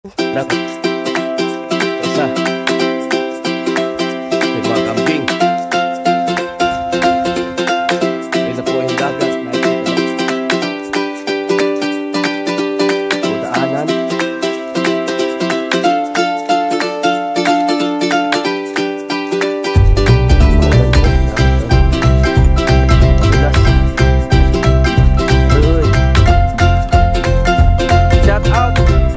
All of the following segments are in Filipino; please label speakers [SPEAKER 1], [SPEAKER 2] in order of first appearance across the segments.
[SPEAKER 1] Dapat isa may mga kambing. Ayun na po yung dagat. Nakikita na po daanan. Shout out.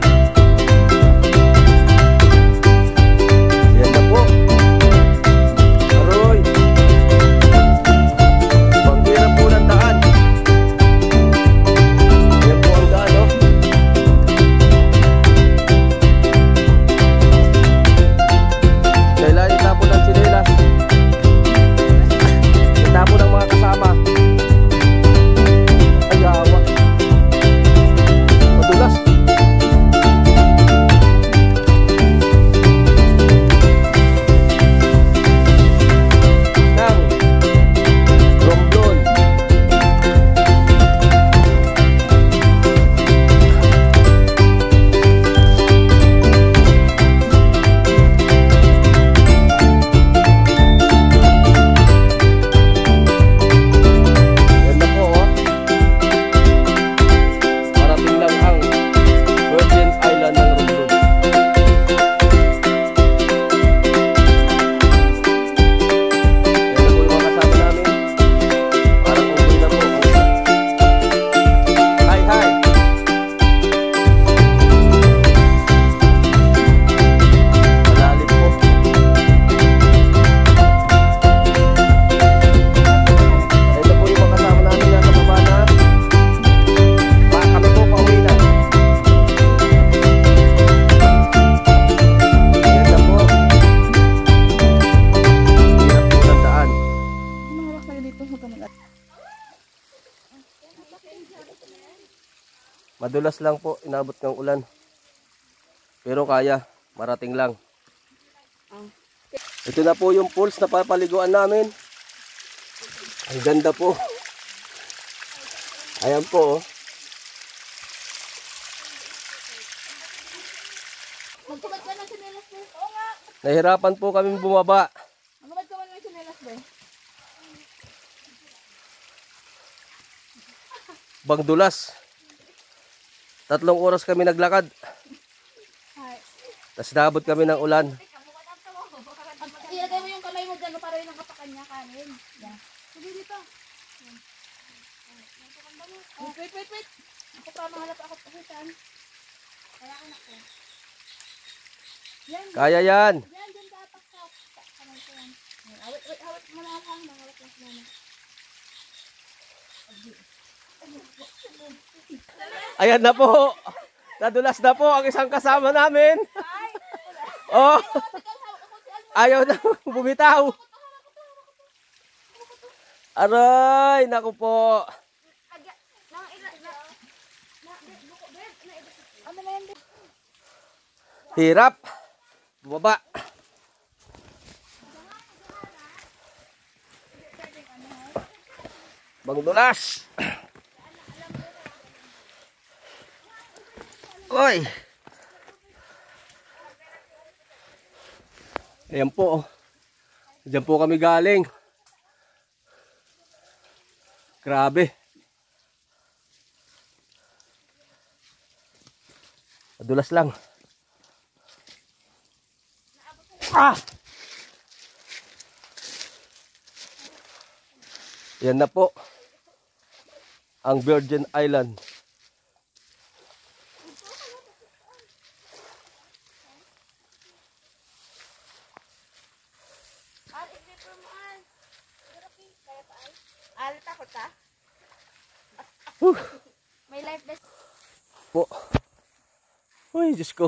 [SPEAKER 1] Madulas lang po, inabot ng ulan. Pero kaya, marating lang. Ito na po yung pools na papaliguan namin. Ang ganda po. Ayan po.
[SPEAKER 2] Magkabad ka ng sinelas, be. Oo nga.
[SPEAKER 1] Nahirapan po kami bumaba.
[SPEAKER 2] Magkabad ka ng sinelas, be.
[SPEAKER 1] Bangdulas. 3 oras kami naglakad. Tapos naabot kami ng ulan.
[SPEAKER 2] Ilagay mo yung kamay mo dyan para yung nakapakan niya kanin. Sige dito. Wait. Ako pa mahalap ako pahitan. Kaya anak ko.
[SPEAKER 1] Kaya yan.
[SPEAKER 2] Yan, dyan ka apak. Kamay ko yan. Awit mo na ang hang. Awit lang sila na.
[SPEAKER 1] Ayan na po. Nadulas na po ang isang kasama namin. Oh. Ayaw na bumitaw. Aray, naku po. Hirap. Bumaba. Bangdulas. Oy. Ayan po. Diyan po kami galing. Grabe. Madulas lang. Ah! Yan na po. Ang Virgin Island.
[SPEAKER 2] Takot ka? May life vest.
[SPEAKER 1] Po. Uy, Diyos ko.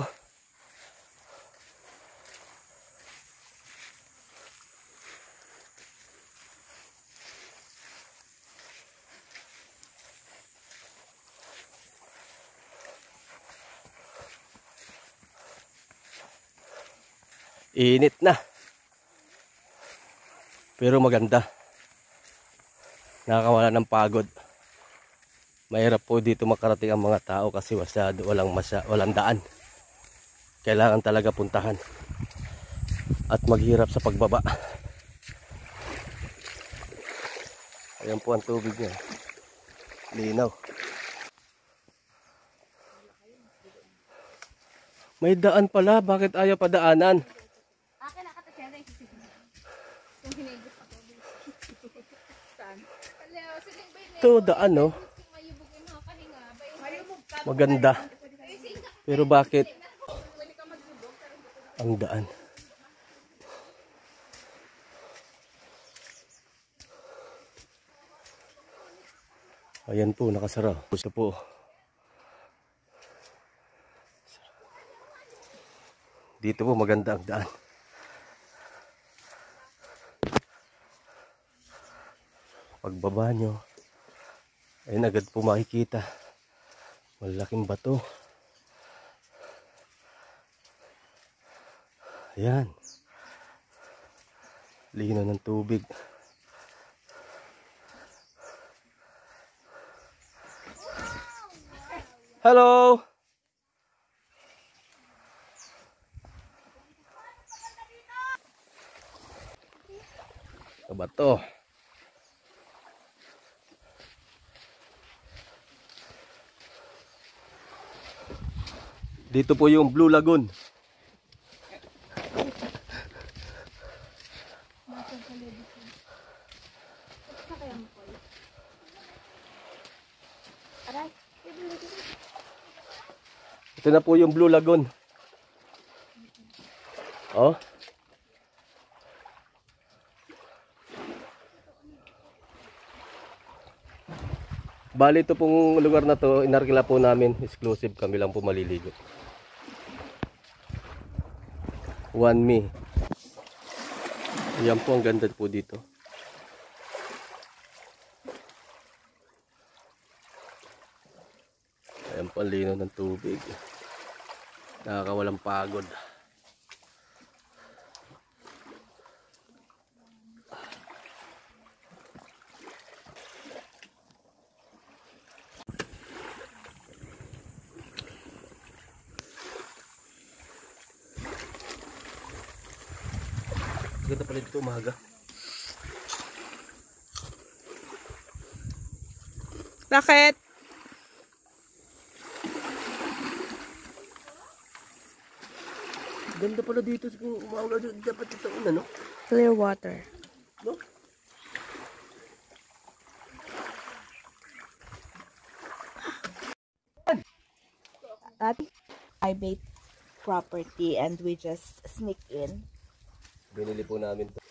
[SPEAKER 1] Init na. Pero maganda. Nakakawala ng pagod. Mahirap po dito makarating ang mga tao kasi walang daan. kailangan talaga puntahan at maghirap sa pagbaba. Ayan po ang tubig niya. Linaw. May daan pala, bakit ayaw padaanan?
[SPEAKER 2] Akin nakatasyari. Kung hinigot ako. Saan?
[SPEAKER 1] Ito daan, no? Maganda. Pero bakit ang daan? Ayan po, nakasara. Gusto po. Dito po maganda ang daan. Pagbaba nyo, ayun agad po makikita. Malaking bato. Ayan. Lino ng tubig. Hello! Bato. Dito po yung Blue Lagoon. Ito na po yung Blue Lagoon. Oh. Bali ito pong lugar na to, inarkila po namin, exclusive, kami lang po maliligo. 1Me. Yan po, ang ganda po dito. Ayan po ang lino ng tubig. Nakakawalang pagod. Ganda pala dito umaga.
[SPEAKER 2] Bakit?
[SPEAKER 1] Ganda pala dito kung umaulan dito. Dapat ito una, no?
[SPEAKER 2] Clear water.
[SPEAKER 1] No?
[SPEAKER 2] At private property and we just sneak in.
[SPEAKER 1] Binili po namin to.